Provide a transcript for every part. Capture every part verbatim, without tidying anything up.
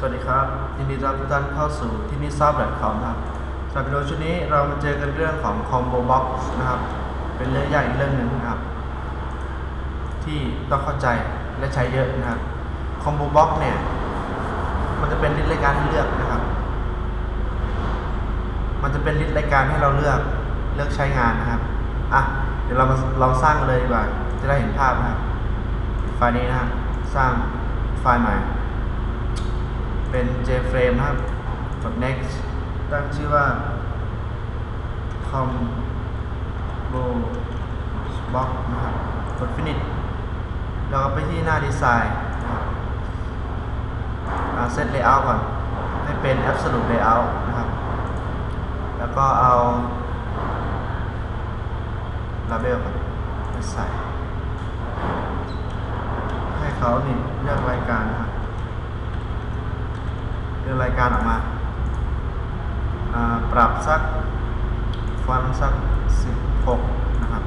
วัสดีครับยินดีต้อนรับทุกท่านเข้าสู่ที่นี่ซอฟต์ ดอท คอม ครับสำหรับวิดีโอชุดนี้เรามาเจอกันเรื่องของ Combo Box นะครับเป็นเรื่องยากอีกเรื่องหนึ่งนะครับที่ต้องเข้าใจและใช้เยอะนะครับ Combo Box เนี่ยมันจะเป็นลิสต์รายการให้เลือกนะครับมันจะเป็นลิสต์รายการให้เราเลือกเลือกใช้งานนะครับอ่ะเดี๋ยวเรามาลองสร้างกันเลยดีกว่าจะได้เห็นภาพนะครับไฟล์นี้นะครับสร้างไฟล์ใหม่เป็น J-Frame นะครับกด next ตั้งชื่อว่า combo box นะครับกด finish แล้วก็ไปที่หน้าดีไซน์เซต layout ก่อนให้เป็น absolute layout นะครับแล้วก็เอา label ก่อนไปใส่ให้เขานี่เลือกรายการนะครับเลือกรายการออกมาปรับสักฟอนต์สักสิบหกนะครับ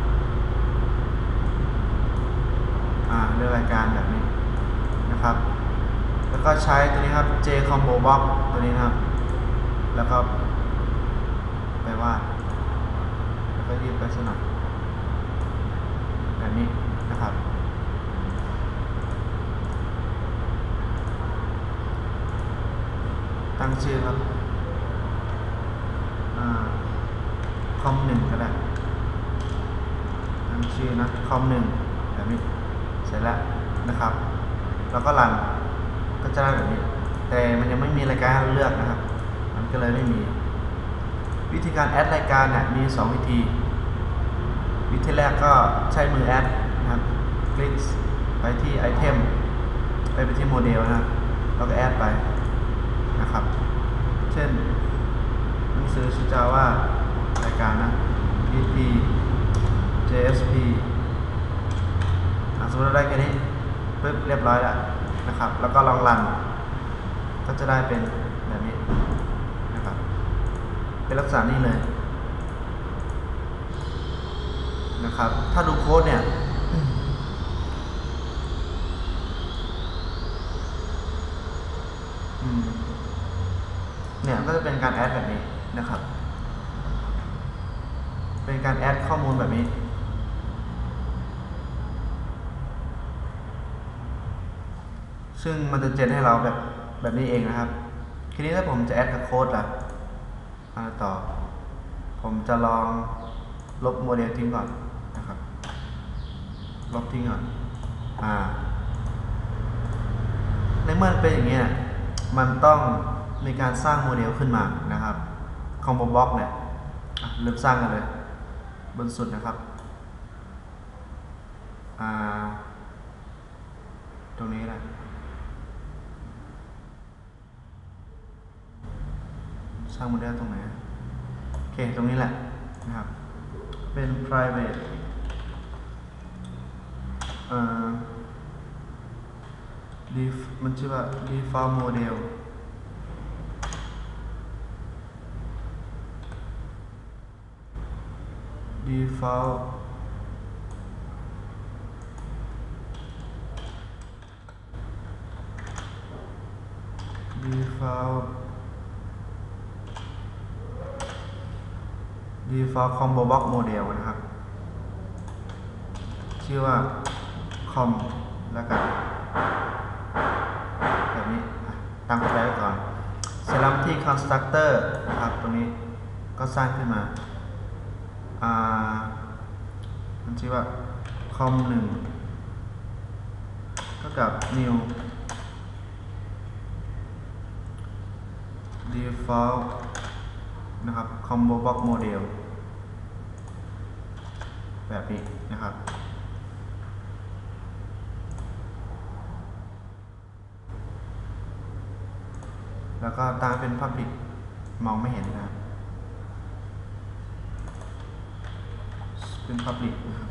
เลือกรายการแบบนี้นะครับแล้วก็ใช้ตัวนี้ครับ J Combo Box ตัวนี้นะครับแล้วก็ไปวาดแล้วก็ยืดไปสักหน่อยแบบนี้นะครับตั้งชื่อครับคอมหนึ่งก็ได้ตั้งชื่อนะคอมหนึ่งแบบนี้เสร็จแล้วนะครับแล้วก็รันก็จะได้แบบนี้แต่มันยังไม่มีรายการให้เลือกนะครับมันก็เลยไม่มีวิธีการแอดรายการเนี่ยมีสองวิธีวิธีแรกก็ใช้มือแอดนะครับคลิกไปที่ไอเทมไปไปที่โมเดลนะครับแล้วก็แอดไปนะครับเช่นหนังสือชื่อจาว่ารายการนะ พี พี เจ เอส พี สมมติเราได้แค่นี้ปึ๊บเรียบร้อยแล้วนะครับแล้วก็ลองรันก็จะได้เป็นแบบนี้นะครับเป็นลักษณะนี้เลยนะครับถ้าดูโค้ดเนี่ยเนี่ยก็จะเป็นการแอดแบบนี้นะครับเป็นการแอดข้อมูลแบบนี้ซึ่งมันจะเจนให้เราแบบแบบนี้เองนะครับทีนี้ถ้าผมจะแอดกับโค้ดล่ะต่อผมจะลองลบโมเดลทิ้งก่อนนะครับลบทิ้งก่อนอ่าในเมื่อเป็นอย่างนี้มันต้องมีการสร้างโมเดลขึ้นมานะครับ Combo Box เนี่ยเริ่มสร้างกันเลยบนสุดนะครับตรงนี้แหละสร้างโมเดลตรงไหนโอเคตรงนี้แหละนะครับเป็น private อ่า def มันชื่อว่า default model default default default combo box model นะครับชื่อว่า com แล้วกันแบบนี้ตั้งไปไว้ก่อนเสร็จแล้วที่ constructor นะครับตรงนี้ก็สร้างขึ้นมามันชื่อว่า com หนึ่งเท่ากับ new default นะครับ combo box model แบบนี้นะครับแล้วก็ตั้งเป็น public มองไม่เห็นนะครับเป็น public นะครับ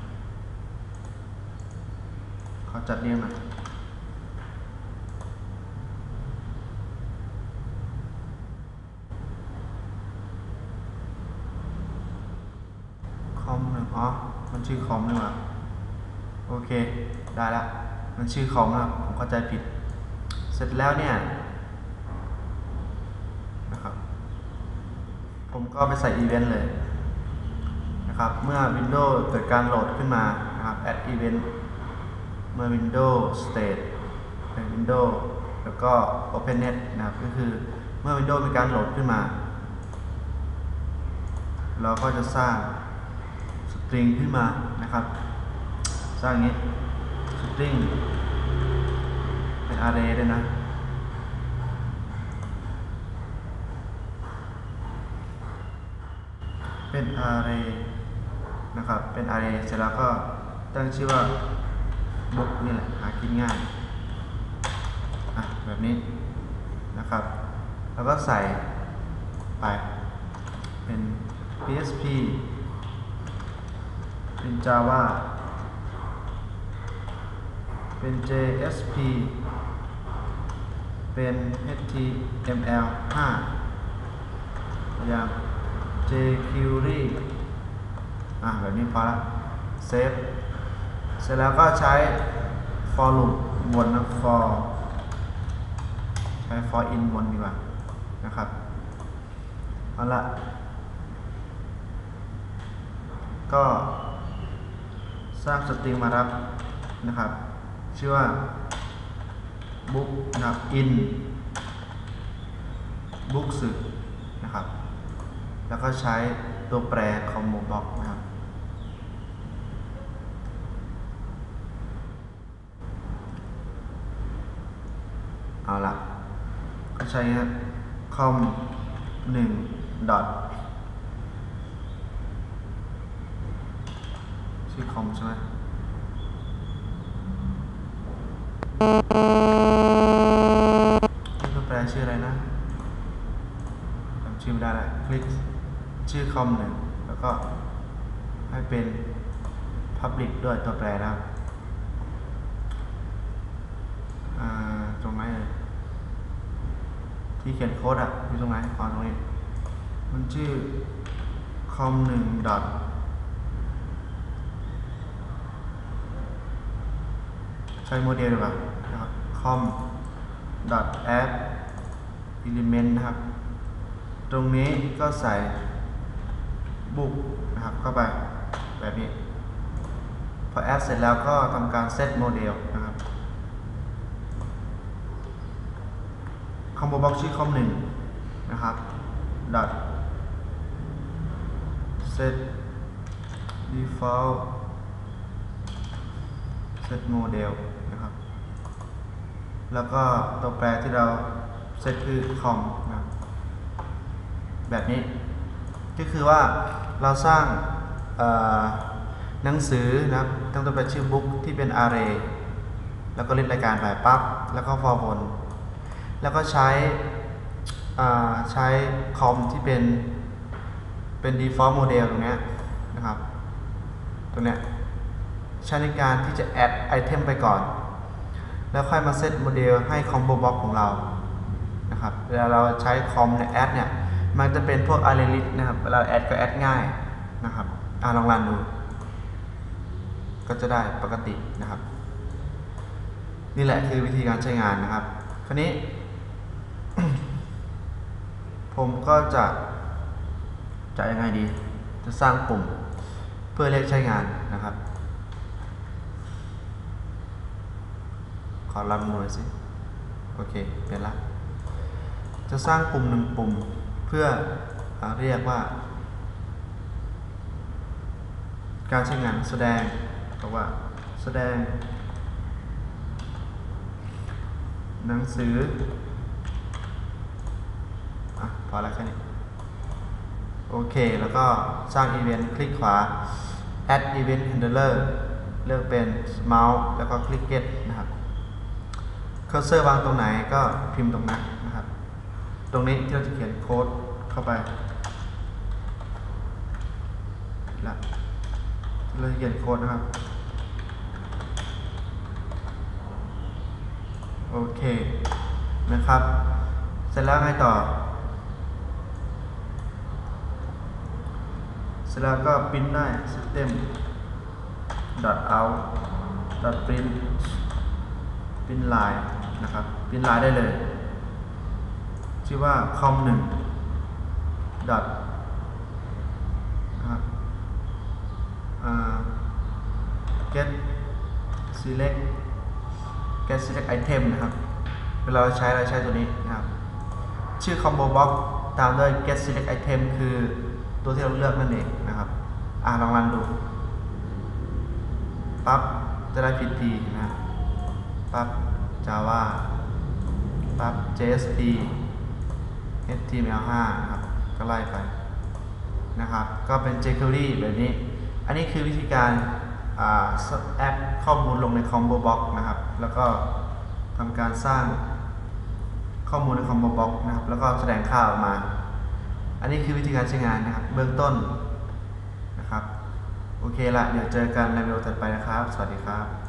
เขาจัดเรียงมาคอมหนึ่งอ๋อมันชื่อคอมนี่หว่าโอเคได้ละมันชื่อคอมนะครับผมเข้าใจผิดเสร็จแล้วเนี่ยผมก็ไปใส่อีเวนต์เลยนะครับเมื่อ Windows เกิดการโหลดขึ้นมานะครับ add event เมื่อ Windows state ใน Windows แล้วก็ opennet นะครับก็คือเมื่อ Windows มีการโหลดขึ้นมาเราก็จะสร้างสตริงขึ้นมานะครับสร้างอย่างนี้สตริงเป็น array ด้วยนะเป็น array นะครับเป็น array เสร็จแล้วก็ตั้งชื่อว่า book นี่แหละหากินง่ายอ่ะแบบนี้นะครับแล้วก็ใส่ไปเป็น พี เอช พี เป็น Java เป็น เจ เอส พี เป็น เอช ที เอ็ม แอล ห้า อย่าง jQuery อ่ะแบบนี้พอละเซฟเสร็จแล้วก็ใช้ for loop วนนะ for ใช้ for in วนดีกว่านะครับเอาละก็สร้างสตริงมารับนะครับชื่อว่า book นะครับ in books นะครับแล้วก็ใช้ตัวแปร combo box นะครับเอาละก็ใช้ com หนึ่ง dot ชื่อ com ใช่ไหมตัวแปรชื่ออะไรนะจำชื่อไม่ได้แล้วคลิกชื่อ com หนึ่งแล้วก็ให้เป็น public ด้วยตัวแปรนะครับตรงไหนเลยที่เขียนโค้ดอ่ะอยู่ตรงไหนอ๋อตรงนี้มันชื่อ com หนึ่ง dot ใช้โมเดลดีกว่านะครับ com dot add element นะครับตรงนี้ก็ใส่ book นะครับเข้าไปแบบนี้พอ add เสร็จแล้วก็ทำการ set โมเดลนะครับ combo box ชื่อ com หนึ่งนะครับ dot set default set model นะครับแล้วก็ตัวแปรที่เรา set คือ com นะครับแบบนี้ก็คือว่าเราสร้างหนังสือนะครับตั้งตัวแปรชื่อ book ที่เป็น array แล้วก็เล่นรายการไปปั๊บแล้วก็ for บนแล้วก็ใช้ใช้ com ที่เป็นเป็น default model ตรงนี้นะครับตรงเนี้ยใช้ในการที่จะ add item ไปก่อนแล้วค่อยมา set โมเดลให้ combo box ของเรานะครับเวลาเราใช้ com ใน add เนี่ยมันจะเป็นพวก array list นะครับเวลา add ก็ add ง่ายนะครับอ่าลองรันดูก็จะได้ปกตินะครับนี่แหละคือวิธีการใช้งานนะครับคราวนี้ ผมก็จะจะยังไงดีจะสร้างปุ่มเพื่อเรียกใช้งานนะครับขอรันหน่อยสิโอเคเป็นละจะสร้างปุ่มหนึ่งปุ่มเพื่อเรียกว่าการใช้งานแสดงบอกว่าแสดงหนังสืออ่ะพอแล้วแค่นี้โอเคแล้วก็สร้างอีเวนต์คลิกขวา add event handler เลือกเป็น mouse แล้วก็คลิก get นะครับเคอร์เซอร์วางตรงไหนก็พิมพ์ตรงนั้นนะครับตรงนี้ที่เราจะเขียนโค้ดเข้าไปแล้วเราจะเขียนโค้ดนะครับโอเคนะครับเสร็จแล้วไงต่อเสร็จแล้วก็พิมพ์ได้ system dot out dot print พิมพ์ลายนะครับพิมพ์ลายได้เลยชื่อว่า com หนึ่ง dot get select get select item นะครับเวลาเราใช้เราใช้ตัวนี้นะครับชื่อ combo box ตามด้วย get select item คือตัวที่เราเลือกนั่นเองนะครับอ่าลองรันดูปั๊บจะได้ พี ที นะปั๊บ Java ปั๊บ เจ เอส พี เอช ที เอ็ม แอล ห้า นะครับก็ไล่ไปนะครับก็เป็น jQuery แบบนี้อันนี้คือวิธีการแอดข้อมูลลงใน combo box นะครับแล้วก็ทำการสร้างข้อมูลใน combo box นะครับแล้วก็แสดงค่าออกมาอันนี้คือวิธีการใช้งานนะครับเบื้องต้นนะครับโอเคละเดี๋ยวเจอกันในวิดีโอถัดไปนะครับสวัสดีครับ